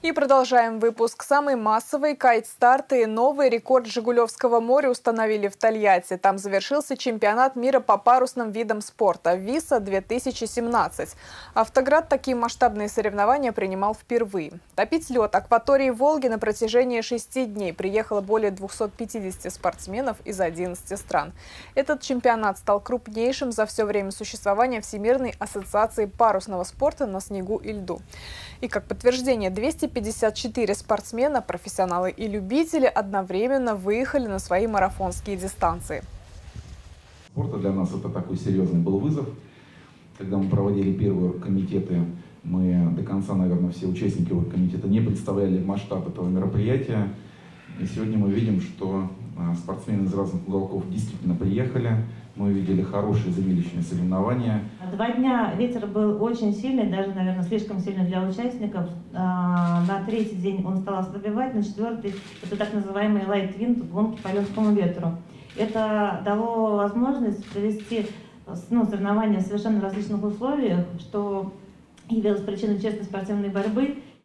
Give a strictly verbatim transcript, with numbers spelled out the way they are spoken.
И продолжаем выпуск. Самый массовый кайт-старты и новый рекорд Жигулевского моря установили в Тольятти. Там завершился чемпионат мира по парусным видам спорта ВИСа две тысячи семнадцать. Автоград такие масштабные соревнования принимал впервые. Топить лед акватории Волги на протяжении шести дней приехало более двухсот пятидесяти спортсменов из одиннадцати стран. Этот чемпионат стал крупнейшим за все время существования Всемирной ассоциации парусного спорта на снегу и льду. И как подтверждение, двести пятьдесят четыре спортсмена, профессионалы и любители одновременно выехали на свои марафонские дистанции. Спорта для нас это такой серьезный был вызов. Когда мы проводили первые комитеты, мы до конца, наверное, все участники комитета не представляли масштаб этого мероприятия. И сегодня мы видим, что спортсмены из разных уголков действительно приехали. Мы увидели хорошие зрелищные соревнования. Два дня ветер был очень сильный, даже, наверное, слишком сильный для участников. На третий день он стал ослабевать, на четвертый это так называемый light wind, гонки по легкому ветру. Это дало возможность провести ну, соревнования в совершенно различных условиях, что явилось причиной честной спортивной борьбы